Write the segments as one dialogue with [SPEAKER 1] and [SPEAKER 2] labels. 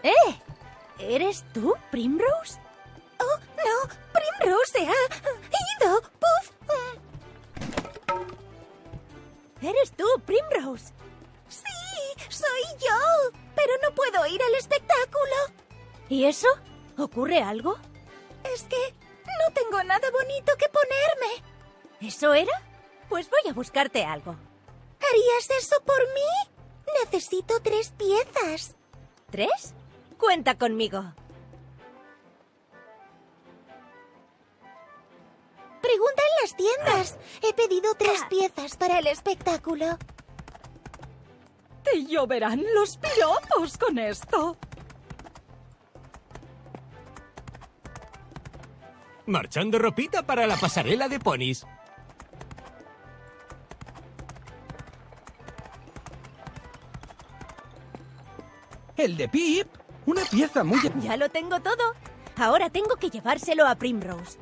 [SPEAKER 1] ¡Eh! ¿Eres tú, Primrose?
[SPEAKER 2] ¡Oh, no! ¡Primrose se ha ido! ¡Puf!
[SPEAKER 1] ¿Eres tú, Primrose?
[SPEAKER 2] ¡Sí! ¡Soy yo! Pero no puedo ir al espectáculo.
[SPEAKER 1] ¿Y eso? ¿Ocurre algo?
[SPEAKER 2] Es que no tengo nada bonito que ponerme.
[SPEAKER 1] ¿Eso era? Pues voy a buscarte algo.
[SPEAKER 2] ¿Harías eso por mí? Necesito 3 piezas.
[SPEAKER 1] ¿3? Cuenta conmigo.
[SPEAKER 2] Pregunta en las tiendas. He pedido 3 piezas para el espectáculo.
[SPEAKER 3] Te lloverán los piropos con esto.
[SPEAKER 4] Marchando ropita para la pasarela de ponis.
[SPEAKER 5] El de Pip. Una pieza muy...
[SPEAKER 1] Ya lo tengo todo. Ahora tengo que llevárselo a Primrose.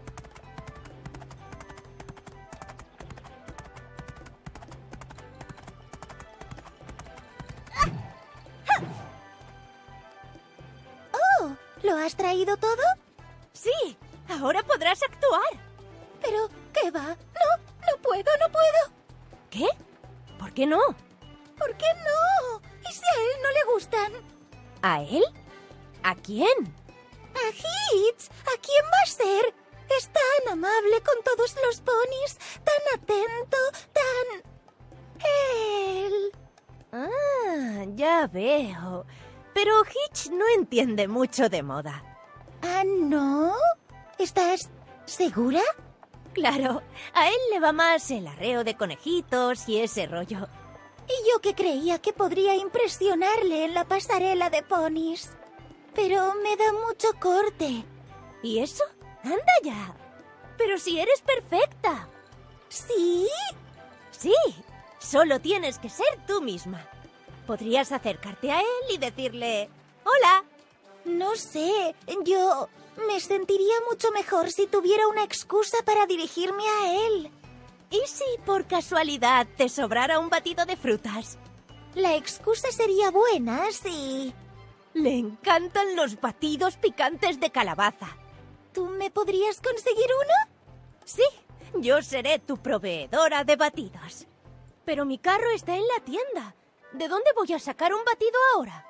[SPEAKER 2] ¡Oh! ¿Lo has traído todo?
[SPEAKER 1] Sí, ahora podrás actuar.
[SPEAKER 2] Pero, ¿qué va? No puedo.
[SPEAKER 1] ¿Qué? ¿Por qué no?
[SPEAKER 2] ¿Por qué no? ¿Y si a él no le gustan?
[SPEAKER 1] ¿A él? ¿A quién?
[SPEAKER 2] ¡A Hitch! ¿A quién va a ser? Es tan amable con todos los ponis, tan atento, tan... él.
[SPEAKER 1] Ah, ya veo. Pero Hitch no entiende mucho de moda.
[SPEAKER 2] ¿Ah, no? ¿Estás segura?
[SPEAKER 1] Claro, a él le va más el arreo de conejitos y ese rollo.
[SPEAKER 2] Y yo que creía que podría impresionarle en la pasarela de ponis. Pero me da mucho corte.
[SPEAKER 1] ¿Y eso? ¡Anda ya! ¡Pero si eres perfecta!
[SPEAKER 2] ¿Sí?
[SPEAKER 1] Sí, solo tienes que ser tú misma. Podrías acercarte a él y decirle... ¡Hola!
[SPEAKER 2] No sé, yo me sentiría mucho mejor si tuviera una excusa para dirigirme a él.
[SPEAKER 1] ¿Y si por casualidad te sobrara un batido de frutas?
[SPEAKER 2] La excusa sería buena si...
[SPEAKER 1] Le encantan los batidos picantes de calabaza.
[SPEAKER 2] ¿Tú me podrías conseguir uno?
[SPEAKER 1] Sí, yo seré tu proveedora de batidos. Pero mi carro está en la tienda. ¿De dónde voy a sacar un batido ahora?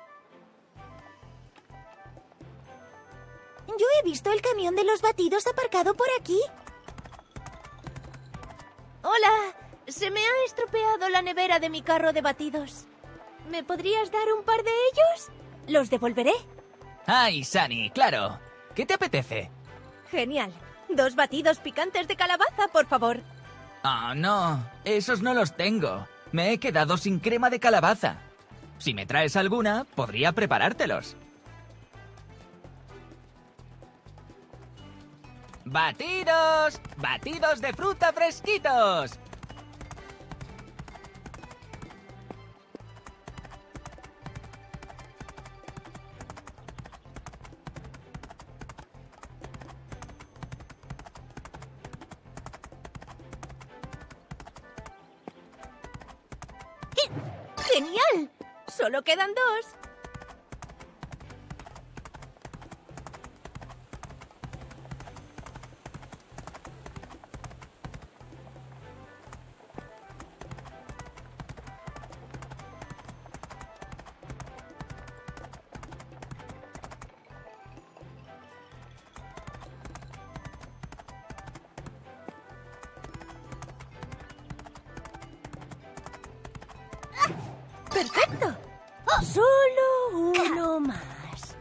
[SPEAKER 2] Yo he visto el camión de los batidos aparcado por aquí.
[SPEAKER 1] Hola, se me ha estropeado la nevera de mi carro de batidos. ¿Me podrías dar un par de ellos? Los devolveré.
[SPEAKER 6] ¡Ay, Sunny! ¡Claro! ¿Qué te apetece?
[SPEAKER 1] Genial. 2 batidos picantes de calabaza, por favor.
[SPEAKER 6] Oh, no. Esos no los tengo. Me he quedado sin crema de calabaza. Si me traes alguna, podría preparártelos. ¡Batidos! ¡Batidos de fruta fresquitos!
[SPEAKER 1] ¡Genial! Solo quedan 2. ¡Perfecto! Solo uno más.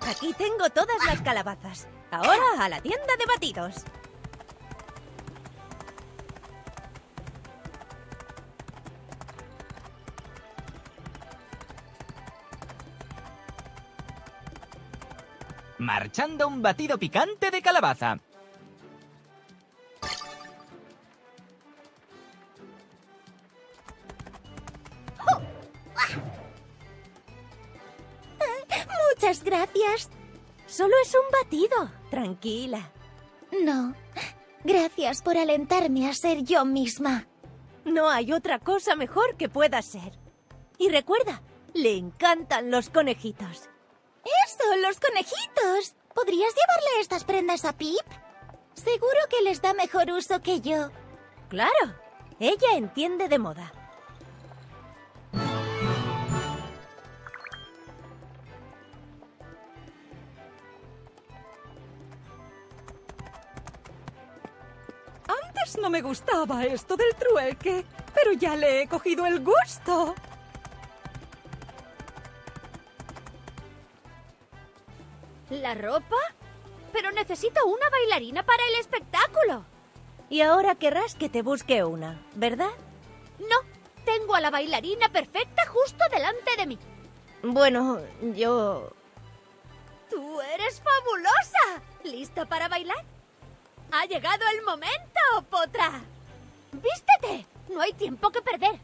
[SPEAKER 1] Aquí tengo todas las calabazas. Ahora a la tienda de batidos.
[SPEAKER 6] Marchando un batido picante de calabaza.
[SPEAKER 2] Muchas gracias.
[SPEAKER 1] Solo es un batido. Tranquila.
[SPEAKER 2] No. Gracias por alentarme a ser yo misma.
[SPEAKER 1] No hay otra cosa mejor que pueda ser. Y recuerda, le encantan los conejitos.
[SPEAKER 2] ¡Eso, los conejitos! ¿Podrías llevarle estas prendas a Pip? Seguro que les da mejor uso que yo.
[SPEAKER 1] Claro, ella entiende de moda.
[SPEAKER 3] Antes no me gustaba esto del trueque, pero ya le he cogido el gusto.
[SPEAKER 1] ¿La ropa? Pero necesito una bailarina para el espectáculo. Y ahora querrás que te busque una, ¿verdad? No, tengo a la bailarina perfecta justo delante de mí. Bueno, yo... ¡Tú eres fabulosa! ¿Lista para bailar? ¡Ha llegado el momento, Potra! ¡Vístete! No hay tiempo que perder.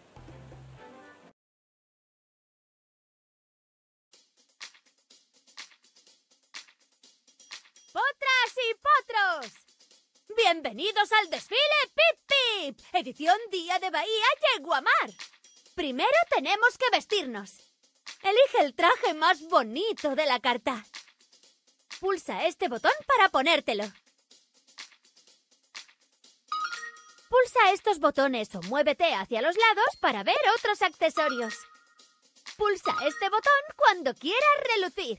[SPEAKER 1] ¡Potras y potros! ¡Bienvenidos al desfile Pip Pip! Edición Día de Bahía Yeguamar. Primero tenemos que vestirnos. Elige el traje más bonito de la carta. Pulsa este botón para ponértelo. Pulsa estos botones o muévete hacia los lados para ver otros accesorios. Pulsa este botón cuando quieras relucir.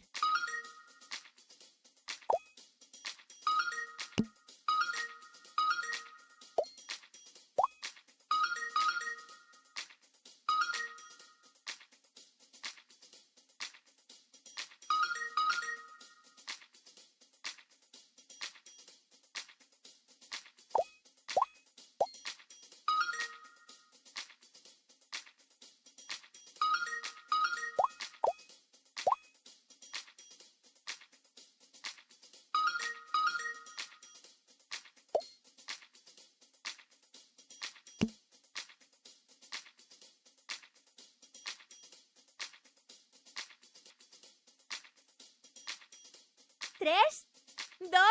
[SPEAKER 1] ¡3, 2, 1,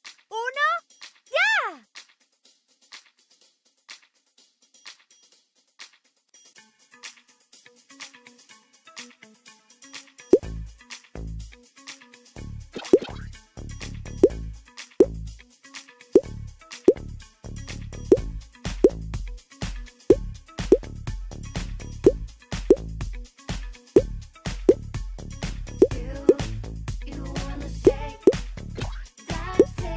[SPEAKER 1] ¡ya!
[SPEAKER 2] You wanna shake that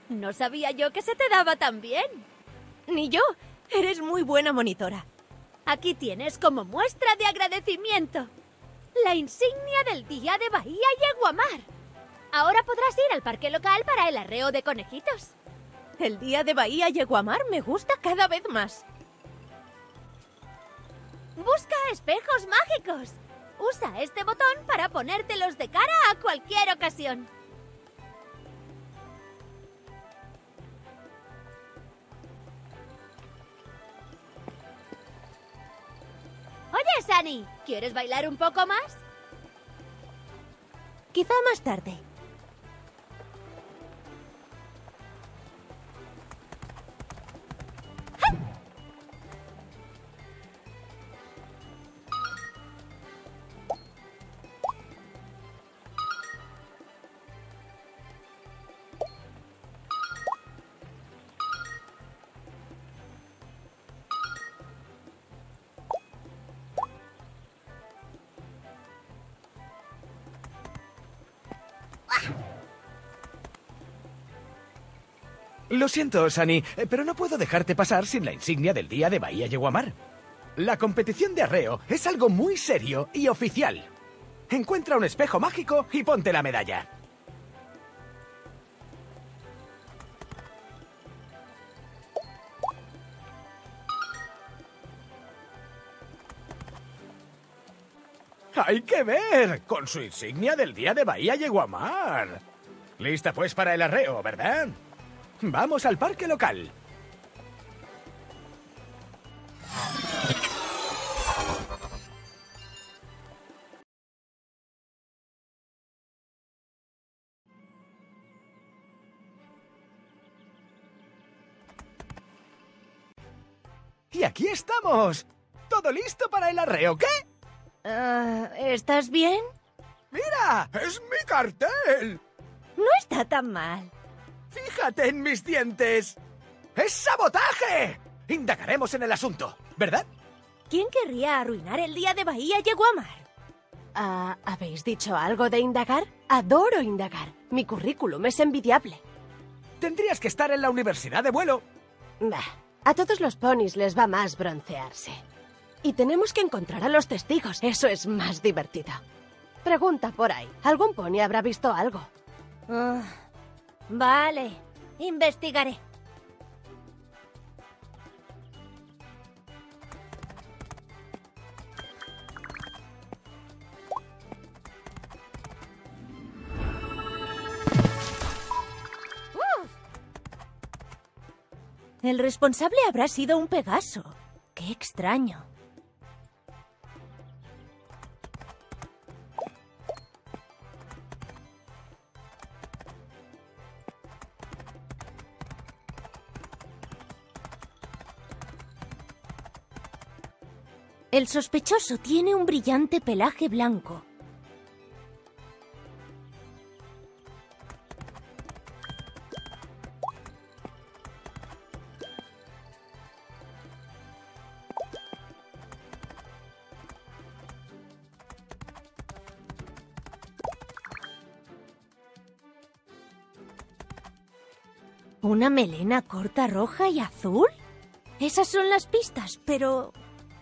[SPEAKER 1] No sabía yo que se te daba tan bien.
[SPEAKER 2] Ni yo. Eres muy buena monitora.
[SPEAKER 1] Aquí tienes como muestra de agradecimiento la insignia del Día de Bahía Yeguamar. Ahora podrás ir al parque local para el arreo de conejitos.
[SPEAKER 2] El Día de Bahía Yeguamar me gusta cada vez más.
[SPEAKER 1] Busca espejos mágicos. Usa este botón para ponértelos de cara a cualquier ocasión. Oye, Sunny, ¿quieres bailar un poco más?
[SPEAKER 2] Quizá más tarde.
[SPEAKER 5] Lo siento, Sunny, pero no puedo dejarte pasar sin la insignia del Día de Bahía Yeguamar. La competición de arreo es algo muy serio y oficial. Encuentra un espejo mágico y ponte la medalla. ¡Hay que ver! Con su insignia del Día de Bahía Yeguamar. Lista pues para el arreo, ¿verdad? Vamos al parque local. Y aquí estamos. Todo listo para el arreo, ¿qué?
[SPEAKER 2] ¿Estás bien?
[SPEAKER 5] ¡Mira! ¡Es mi cartel!
[SPEAKER 2] No está tan mal.
[SPEAKER 5] ¡Fíjate en mis dientes! ¡Es sabotaje! Indagaremos en el asunto, ¿verdad?
[SPEAKER 2] ¿Quién querría arruinar el Día de Bahía Yeguamar? ¿Habéis dicho algo de indagar? Adoro indagar. Mi currículum es envidiable.
[SPEAKER 5] Tendrías que estar en la universidad de vuelo.
[SPEAKER 2] Bah, a todos los ponis les va más broncearse. Y tenemos que encontrar a los testigos. Eso es más divertido. Pregunta por ahí. ¿Algún pony habrá visto algo?
[SPEAKER 1] Vale, investigaré.
[SPEAKER 2] El responsable habrá sido un Pegaso. ¡Qué extraño! El sospechoso tiene un brillante pelaje blanco. ¿Una melena corta roja y azul? Esas son las pistas, pero...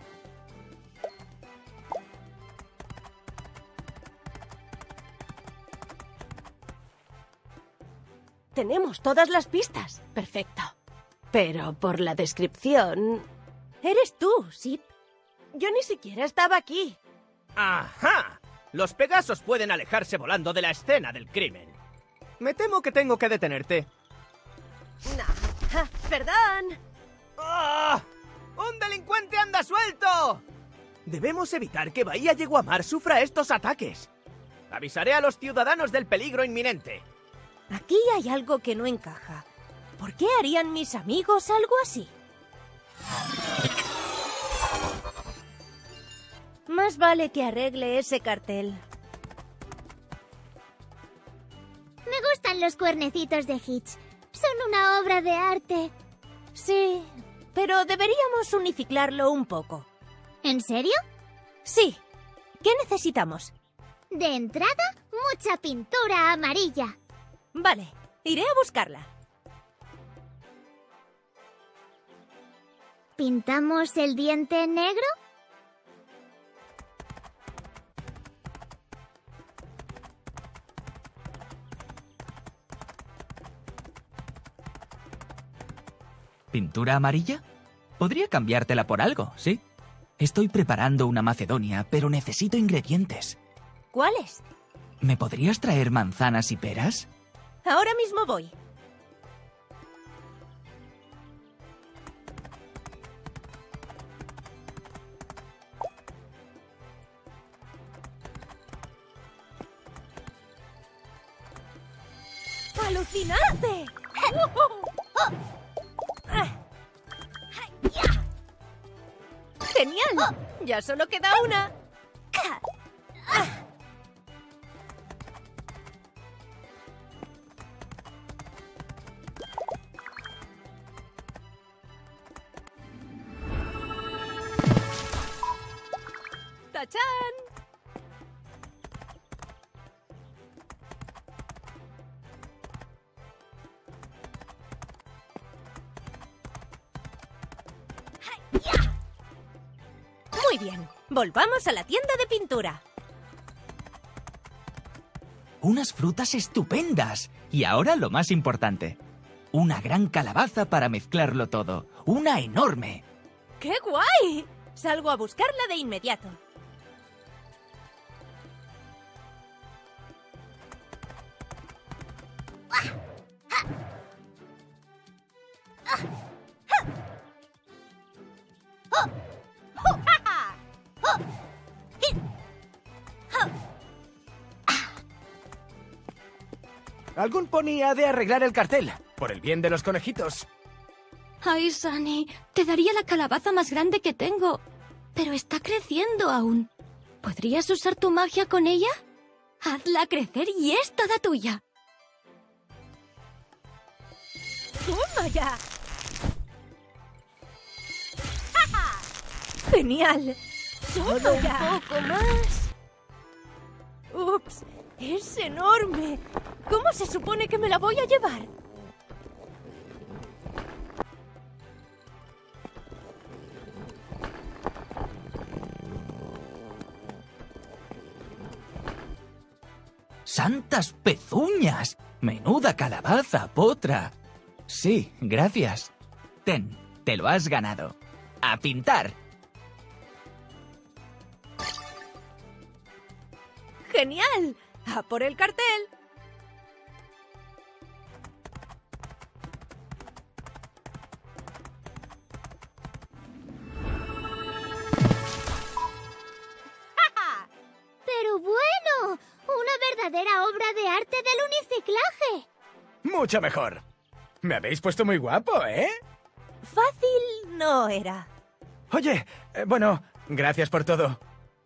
[SPEAKER 2] Tenemos todas las pistas. Perfecto. Pero por la descripción... Eres tú, Zip. Yo ni siquiera estaba aquí.
[SPEAKER 7] ¡Ajá! Los Pegasos pueden alejarse volando de la escena del crimen. Me temo que tengo que detenerte.
[SPEAKER 2] No. Perdón.
[SPEAKER 7] ¡Ah! ¡Un delincuente anda suelto! Debemos evitar que Bahía Yeguamar sufra estos ataques. Avisaré a los ciudadanos del peligro inminente.
[SPEAKER 2] Aquí hay algo que no encaja. ¿Por qué harían mis amigos algo así? Más vale que arregle ese cartel.
[SPEAKER 8] Me gustan los cuernecitos de Hitch. Son una obra de arte.
[SPEAKER 2] Sí, pero deberíamos unificarlo un poco.
[SPEAKER 8] ¿En serio?
[SPEAKER 2] Sí. ¿Qué necesitamos?
[SPEAKER 8] De entrada, mucha pintura amarilla.
[SPEAKER 2] Vale, iré a buscarla.
[SPEAKER 8] ¿Pintamos el diente negro?
[SPEAKER 6] ¿Pintura amarilla? Podría cambiártela por algo, ¿sí? Estoy preparando una macedonia, pero necesito ingredientes.
[SPEAKER 1] ¿Cuáles?
[SPEAKER 6] ¿Me podrías traer manzanas y peras?
[SPEAKER 1] Ahora mismo voy. ¡Alucinante! ¡Genial! Ya solo queda una. ¡Tachán! Muy bien, volvamos a la tienda de pintura.
[SPEAKER 6] Unas frutas estupendas. Y ahora lo más importante. Una gran calabaza para mezclarlo todo. ¡Una enorme!
[SPEAKER 1] ¡Qué guay! Salgo a buscarla de inmediato.
[SPEAKER 5] Algún pony ha de arreglar el cartel, por el bien de los conejitos.
[SPEAKER 9] Ay, Sunny, te daría la calabaza más grande que tengo, pero está creciendo aún. ¿Podrías usar tu magia con ella? Hazla crecer y es toda tuya.
[SPEAKER 1] ¡Toma ya! ¡Genial! ¡Solo un poco más! ¡Ups! ¡Es enorme! ¿Cómo se supone que me la voy a llevar?
[SPEAKER 6] ¡Santas pezuñas! ¡Menuda calabaza, potra! Sí, gracias. Ten, te lo has ganado. ¡A pintar!
[SPEAKER 1] ¡Genial! ¡A por el cartel!
[SPEAKER 8] ¡Pero bueno! ¡Una verdadera obra de arte del uniciclaje!
[SPEAKER 5] Mucho mejor. Me habéis puesto muy guapo, ¿eh?
[SPEAKER 1] Fácil no era.
[SPEAKER 5] Oye, bueno, gracias por todo.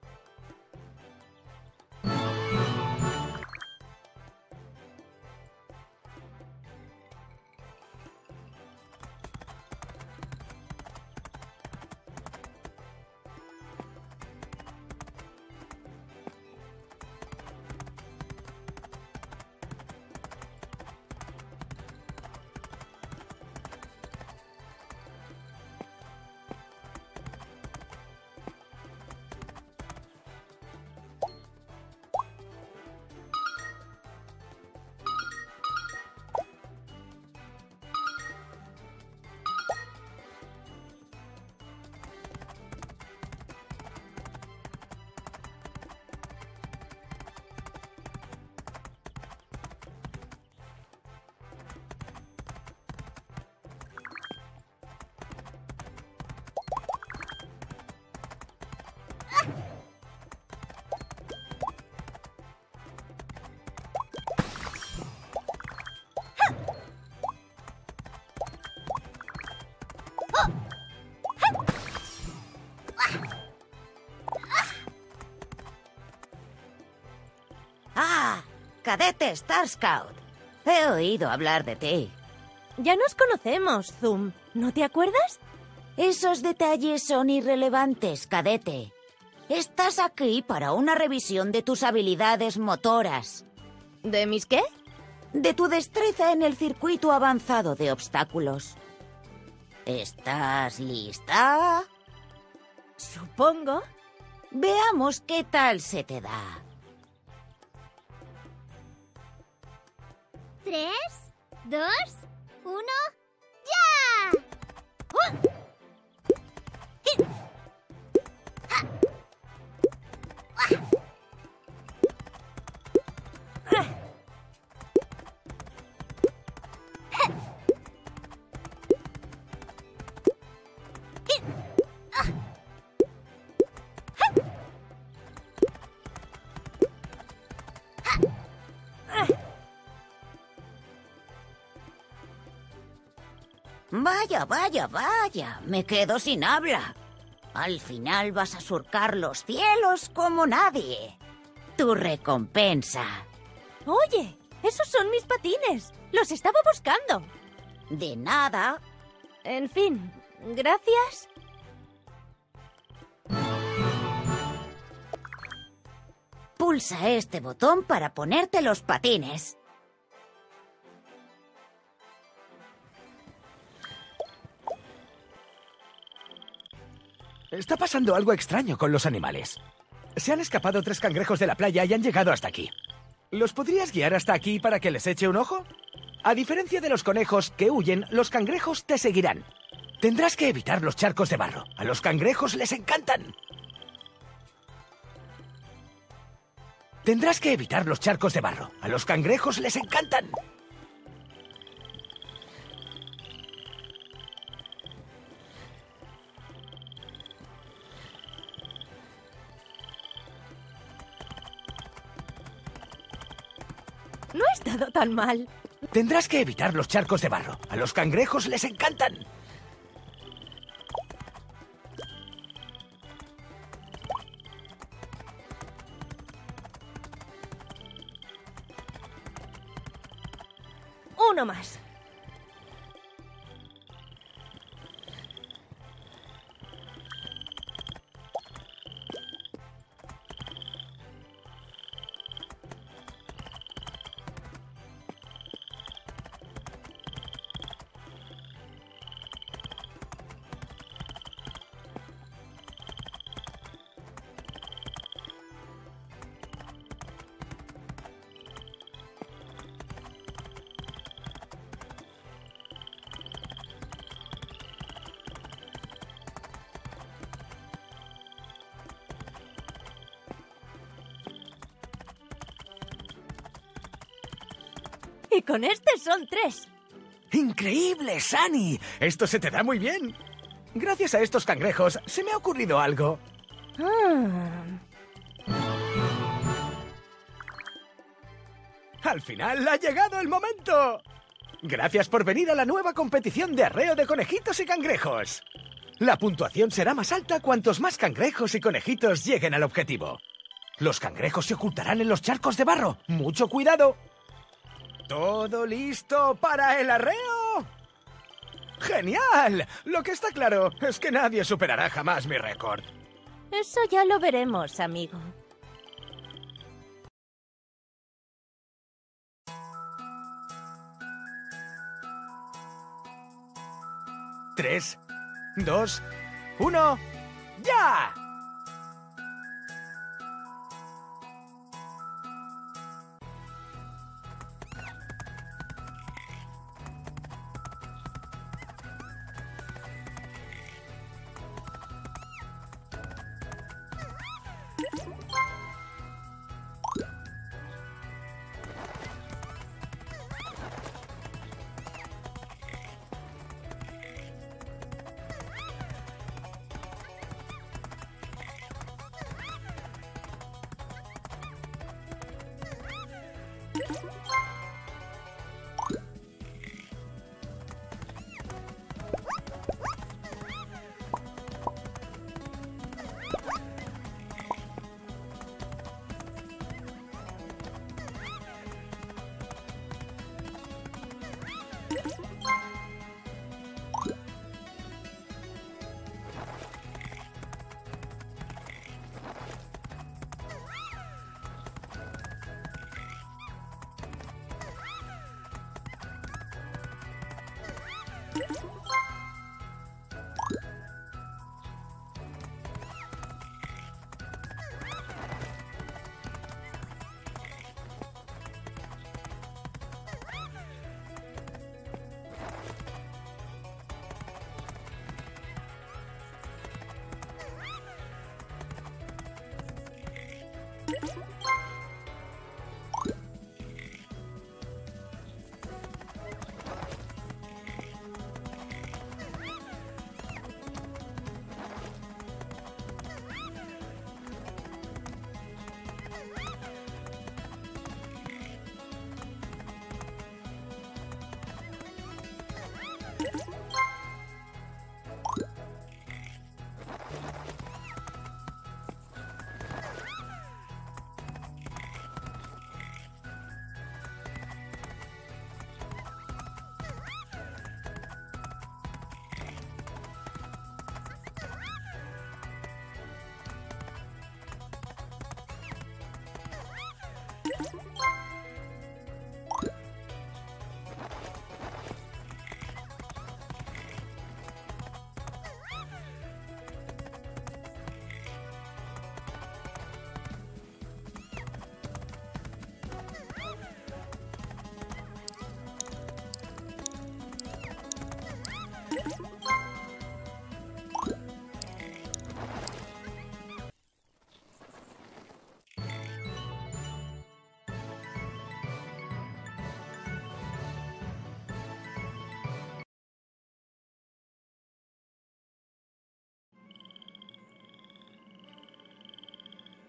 [SPEAKER 10] ¡Ah! Cadete Star Scout. He oído hablar de ti.
[SPEAKER 1] Ya nos conocemos, Zoom. ¿No te acuerdas?
[SPEAKER 10] Esos detalles son irrelevantes, cadete. Estás aquí para una revisión de tus habilidades motoras.
[SPEAKER 1] ¿De mis qué?
[SPEAKER 10] De tu destreza en el circuito avanzado de obstáculos. ¿Estás lista?
[SPEAKER 1] Supongo.
[SPEAKER 10] Veamos qué tal se te da.
[SPEAKER 8] 3, 2, 1, ¡ya!
[SPEAKER 10] Vaya, vaya, vaya. Me quedo sin habla. Al final vas a surcar los cielos como nadie. Tu recompensa.
[SPEAKER 1] Oye, esos son mis patines. Los estaba buscando.
[SPEAKER 10] De nada.
[SPEAKER 1] En fin, gracias.
[SPEAKER 10] Pulsa este botón para ponerte los patines.
[SPEAKER 5] Está pasando algo extraño con los animales. Se han escapado 3 cangrejos de la playa y han llegado hasta aquí. ¿Los podrías guiar hasta aquí para que les eche un ojo? A diferencia de los conejos que huyen, los cangrejos te seguirán. Tendrás que evitar los charcos de barro. A los cangrejos les encantan. Tendrás que evitar los charcos de barro. A los cangrejos les encantan.
[SPEAKER 1] No he estado tan mal.
[SPEAKER 5] Tendrás que evitar los charcos de barro. A los cangrejos les encantan.
[SPEAKER 1] Uno más. Y con este son 3.
[SPEAKER 5] ¡Increíble, Sunny! Esto se te da muy bien. Gracias a estos cangrejos se me ha ocurrido algo. Al final ha llegado el momento. Gracias por venir a la nueva competición de arreo de conejitos y cangrejos. La puntuación será más alta cuantos más cangrejos y conejitos lleguen al objetivo. Los cangrejos se ocultarán en los charcos de barro. ¡Mucho cuidado! ¿Todo listo para el arreo? ¡Genial! Lo que está claro es que nadie superará jamás mi récord.
[SPEAKER 1] Eso ya lo veremos, amigo.
[SPEAKER 5] Tres, 2, 1, ¡ya!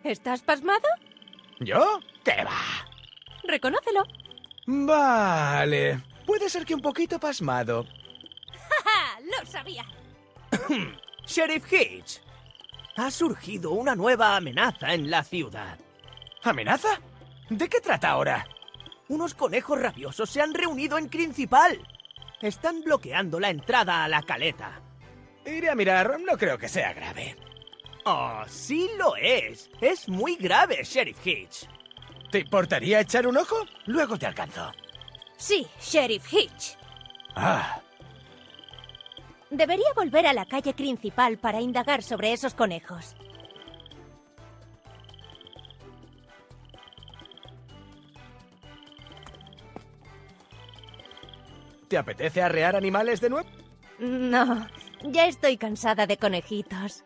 [SPEAKER 1] ¿Estás pasmado?
[SPEAKER 5] ¿Yo? ¿Qué va?
[SPEAKER 1] Reconócelo.
[SPEAKER 5] Vale. Puede ser que un poquito pasmado.
[SPEAKER 1] ¡Ja! ¡Lo sabía!
[SPEAKER 7] Sheriff Hitch, ha surgido una nueva amenaza en la ciudad.
[SPEAKER 5] ¿Amenaza? ¿De qué trata ahora?
[SPEAKER 7] Unos conejos rabiosos se han reunido en Principal. Están bloqueando la entrada a la caleta.
[SPEAKER 5] Iré a mirar, no creo que sea grave.
[SPEAKER 7] Oh, sí lo es. Es muy grave, Sheriff Hitch.
[SPEAKER 5] ¿Te importaría echar un ojo? Luego te alcanzo.
[SPEAKER 1] Sí, Sheriff Hitch.
[SPEAKER 5] Ah,
[SPEAKER 1] Debería volver a la calle principal para indagar sobre esos conejos.
[SPEAKER 5] ¿te apetece arrear animales de nuevo?
[SPEAKER 1] No, ya estoy cansada de conejitos.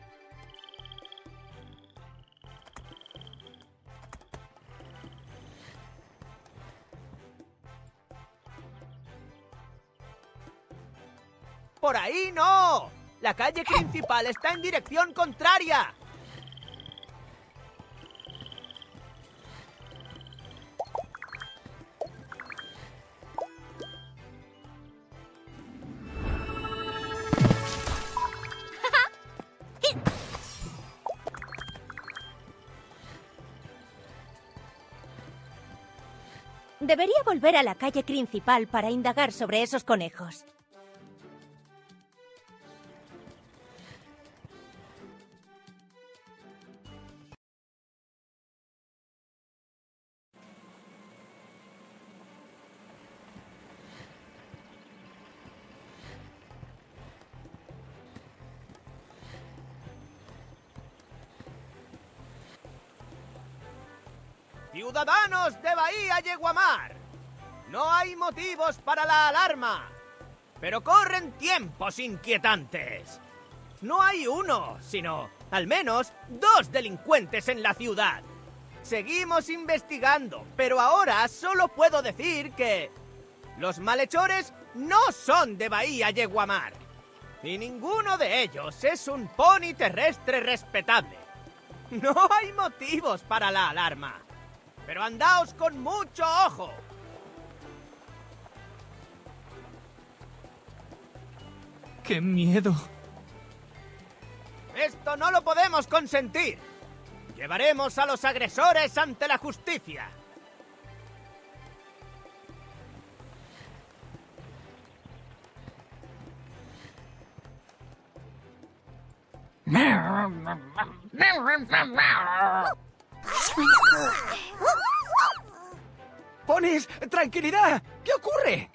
[SPEAKER 7] ¡Por ahí no! La calle principal está en dirección contraria.
[SPEAKER 1] Debería volver a la calle principal para indagar sobre esos conejos.
[SPEAKER 7] ¡Ciudadanos de Bahía Yeguamar! No hay motivos para la alarma, pero corren tiempos inquietantes. No hay uno, sino al menos 2 delincuentes en la ciudad. Seguimos investigando, pero ahora solo puedo decir que los malhechores no son de Bahía Yeguamar. Y ninguno de ellos es un pony terrestre respetable. No hay motivos para la alarma. Pero andaos con mucho ojo.
[SPEAKER 6] ¡Qué miedo!
[SPEAKER 7] Esto no lo podemos consentir. Llevaremos a los agresores ante la justicia.
[SPEAKER 5] ¡Ponis! ¡Tranquilidad! ¿Qué ocurre?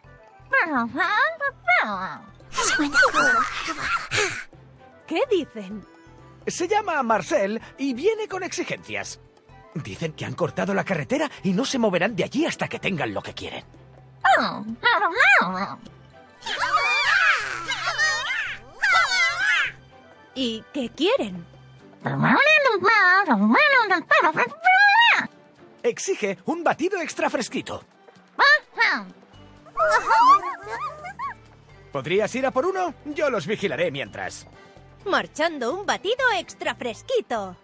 [SPEAKER 1] ¿Qué dicen?
[SPEAKER 5] Se llama Marcel y viene con exigencias. Dicen que han cortado la carretera y no se moverán de allí hasta que tengan lo que quieren.
[SPEAKER 1] ¿Y qué quieren?
[SPEAKER 5] Exige un batido extra fresquito. ¿Podrías ir a por uno? Yo los vigilaré mientras.
[SPEAKER 1] Marchando un batido extra fresquito.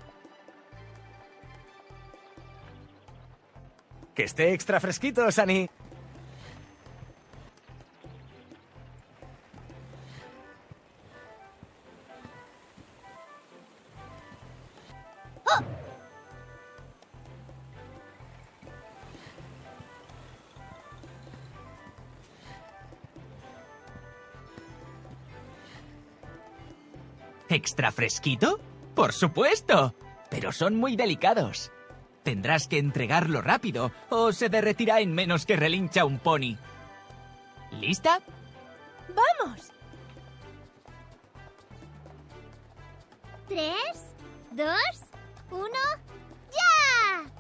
[SPEAKER 5] Que esté extra fresquito, Sunny.
[SPEAKER 6] ¿Extra fresquito? ¡Por supuesto! Pero son muy delicados. Tendrás que entregarlo rápido o se derretirá en menos que relincha un pony. ¿Lista?
[SPEAKER 1] ¡Vamos!
[SPEAKER 8] 3, 2, 1, ¡ya!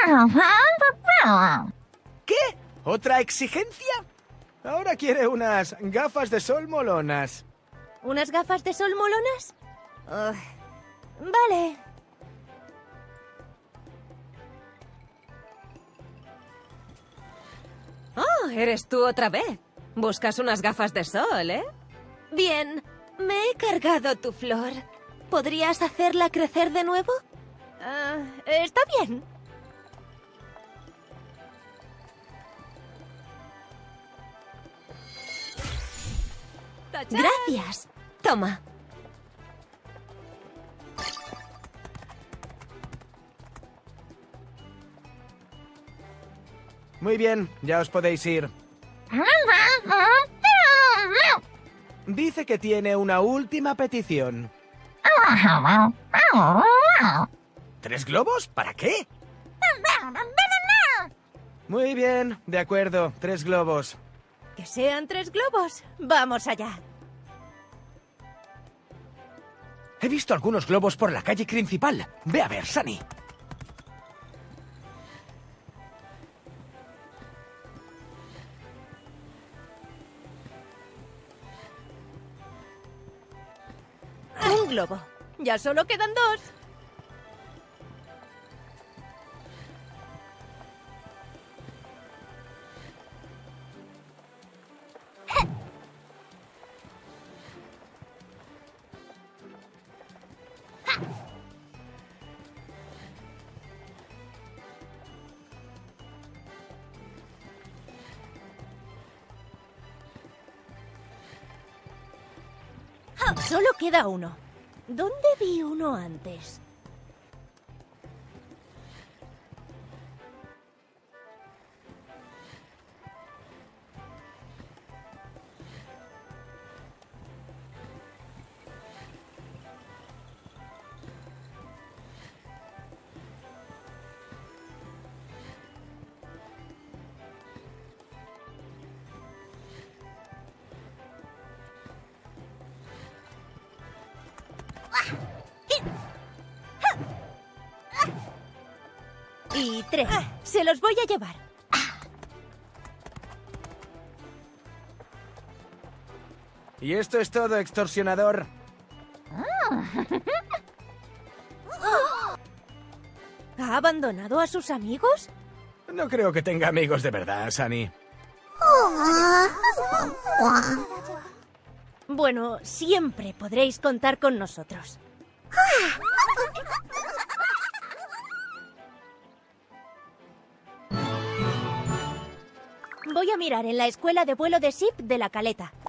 [SPEAKER 5] ¿Qué? ¿Otra exigencia? Ahora quiere unas gafas de sol molonas.
[SPEAKER 1] ¿Unas gafas de sol molonas? Vale.
[SPEAKER 2] Oh, eres tú otra vez. Buscas unas gafas de sol, ¿eh? Bien, me he cargado tu flor. ¿Podrías hacerla crecer de nuevo?
[SPEAKER 1] Está bien.
[SPEAKER 2] Gracias. Toma.
[SPEAKER 5] Muy bien, ya os podéis ir. Dice que tiene una última petición. ¿3 globos? ¿Para qué? Muy bien, de acuerdo, 3 globos.
[SPEAKER 1] Que sean 3 globos. Vamos allá.
[SPEAKER 5] He visto algunos globos por la calle principal. Ve a ver, Sunny.
[SPEAKER 1] Un globo. Ya solo quedan 2. Solo queda uno. ¿Dónde vi uno antes? Y 3. Se los voy a llevar.
[SPEAKER 5] Y esto es todo, extorsionador.
[SPEAKER 1] ¿Ha abandonado a sus amigos?
[SPEAKER 5] No creo que tenga amigos de verdad, Sunny.
[SPEAKER 1] Bueno, siempre podréis contar con nosotros. Voy a mirar en la escuela de vuelo de SIP de la Caleta.